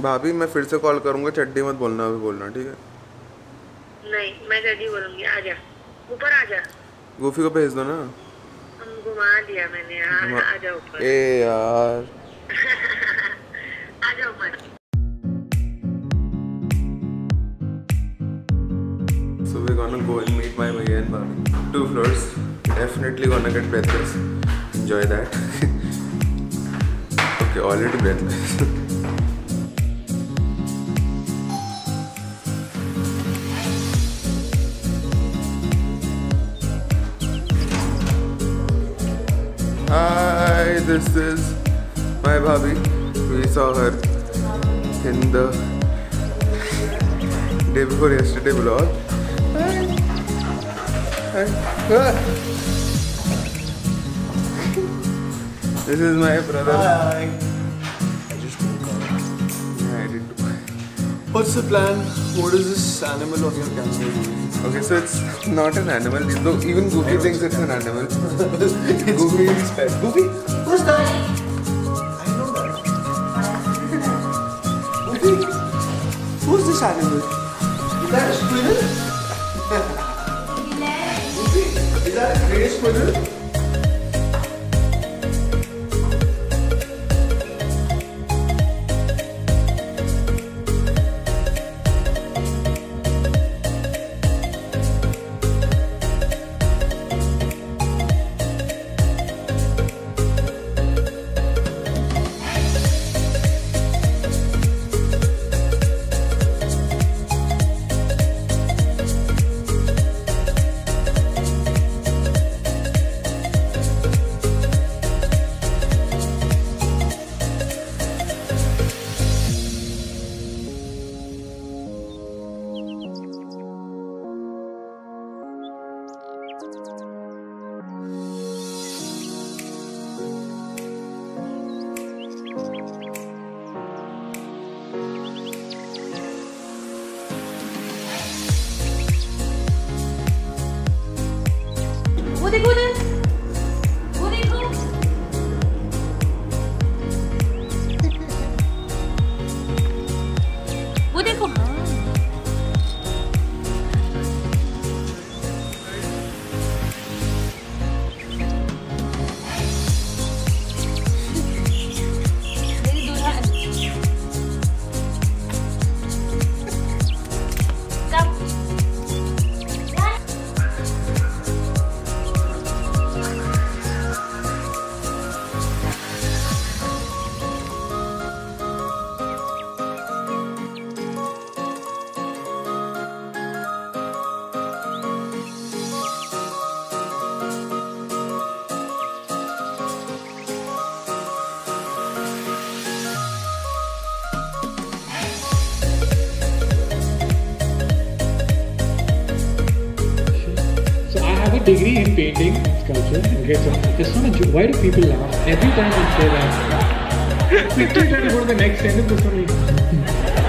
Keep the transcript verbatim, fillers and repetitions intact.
भाभी मैं फिर से कॉल करूँगा, चड्डी मत बोलना, अभी बोलना ठीक है? नहीं मैं चड्डी बोलूँगी। आ जा ऊपर, आ जा। गोफी को भेज दो ना। हम घुमा दिया मैंने। आ, आ जा ऊपर। ए यार आ जा ऊपर। So we're gonna go and meet my bhaiya and bhabhi. Two floors. Definitely gonna get breathless. Enjoy that. Okay, already breathless. Hi, this is my bhabhi. We saw her in the day before yesterday vlog. Hi. Hi. This is my brother. Hi. I just woke up. Yeah, I did too. What's the plan? What is this animal on your camera? Okay, so it's not an animal. Though even Goofy thinks it's an animal. It's Goofy. Goofy's pet. Goofy? Who's that? I know that. Goofy? Who's this animal? Is that a squirrel? Goofy? Is that a grey squirrel? वो देखो उधर, वो देखो। वो देखो। मेरी दुल्हन। कब? Degree in painting sculpture. Okay, so it's not a joke. Why do people laugh every time I say that? Quickly try to go to the next sentence. This one.